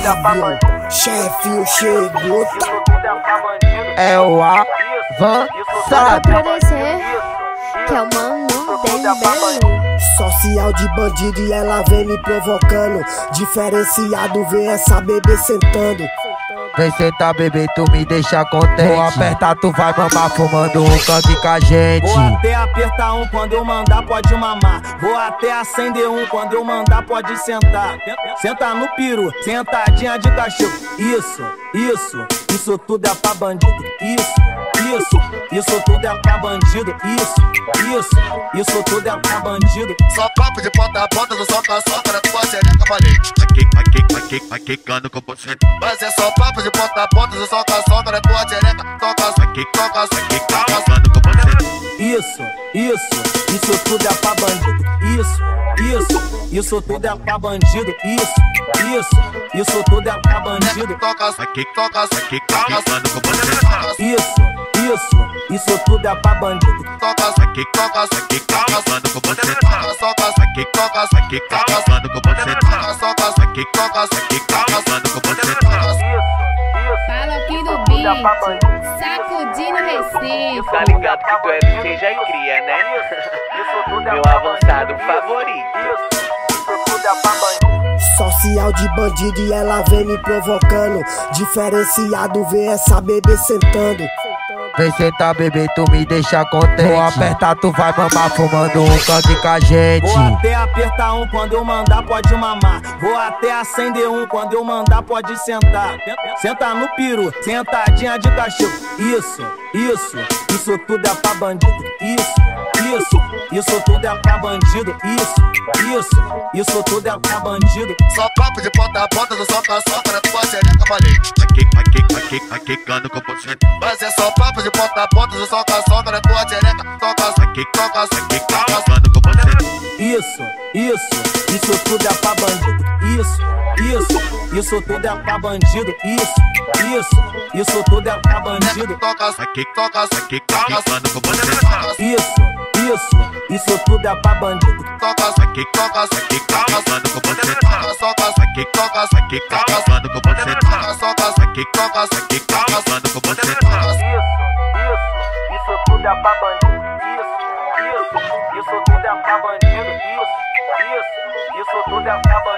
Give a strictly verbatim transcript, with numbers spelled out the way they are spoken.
Fábio, chefe chegou, tá? É o avançado. Pra descer, que é o mano Dembele. Social de bandido e ela vem me provocando. Diferenciado, vê essa bebê sentando. Vem sentar, bebê, tu me deixa contente. Vou apertar, tu vai mamar fumando um cangue com a gente. Vou até apertar um, quando eu mandar pode mamar. Vou até acender um, quando eu mandar pode sentar. Senta no peru, sentadinha de cachorro. Isso, isso, isso tudo é pra bandido. Isso, isso, isso tudo é pra bandido. Isso, isso, isso tudo é pra bandido. Só papo de ponta a ponta, do soca a soca na tua xereca, falei. Aqui, aqui, aqui, aqui, cano com você. Mas é só papo de ponta a ponta, do soca a soca na tua xereca. Toca aqui, toca aqui, toca cano com você. Isso, isso, isso tudo é pra bandido. Isso, isso, isso tudo é pra bandido. Isso, isso, isso tudo é pra bandido. Toca aqui, toca aqui, toca cano com você. Isso, isso, isso tudo é pra bandido. Toca aqui, toca aqui, toca cano com você. Toca aqui, toca aqui, toca cano com você. Toca aqui, toca aqui, toca cano com você. Fala aqui do beat, sacudindo Recife. Tá ligado que tu é do que já cria, né? Meu avançado favorito. Social de bandido e ela vem me provocando. Diferenciado, vê essa bebê sentando. Vem sentar, bebê, tu me deixa contente. Vou apertar, tu vai mamar fumando um cangue com a gente. Vou até apertar um, quando eu mandar pode mamar. Vou até acender um, quando eu mandar pode sentar. Senta no peru, sentadinha de cachorro. Isso, isso, isso tudo é pra bandido. Isso, isso, isso tudo é pra bandido. Isso, isso, isso tudo é pra bandido. Só papo de ponta a ponta, do soca a soca na tua xereca, falei. Aqui, aqui, aqui, aqui, cano com você. Mas é só papo de ponta a ponta, do soca a soca na tua xereca. Toca aqui, toca aqui, toca cano com você. Isso, isso, isso tudo é pra bandido. Isso, isso, isso tudo é pra bandido. Isso, isso, isso tudo é pra bandido. Toca aqui, toca aqui, toca cano com você. Isso, isso, isso tudo é pra bandido. Toca aqui, toca aqui, toca cano com você. Toca aqui, toca aqui, toca cano com você. Toca aqui, toca aqui, toca cano com você. Isso, isso tudo é pra bandido. Isso, isso, isso tudo é pra bandido. Isso, isso, isso tudo é pra bandido.